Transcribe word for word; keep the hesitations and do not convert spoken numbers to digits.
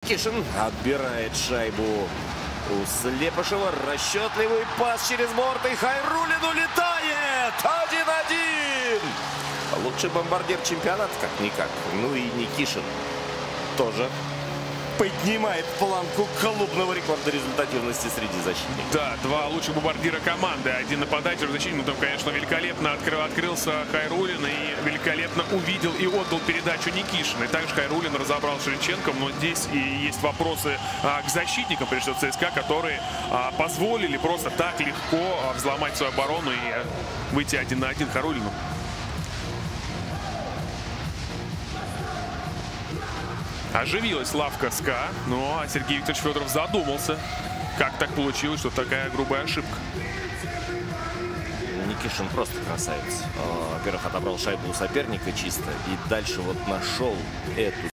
Никишин отбирает шайбу у Слепышева. Расчетливый пас через борт, и Хайруллин улетает. один-один. Лучший бомбардир чемпионата, как-никак. Ну и Никишин тоже поднимает планку клубного рекорда результативности среди защитников. Да, два лучших бомбардира команды. Один нападающий, другой защитник. Ну, там, конечно, великолепно открыл, открылся Хайруллин и великолепно увидел и отдал передачу Никишину. И также Хайруллин разобрал Шевченко. Но здесь и есть вопросы а, к защитникам, прежде всего ЦСКА, которые а, позволили просто так легко а, взломать свою оборону и а, выйти один на один Хайруллину. Оживилась лавка СКА, но Сергей Викторович Федоров задумался, как так получилось, что такая грубая ошибка. Никишин просто красавец. Во-первых, отобрал шайбу у соперника чисто, и дальше вот нашел эту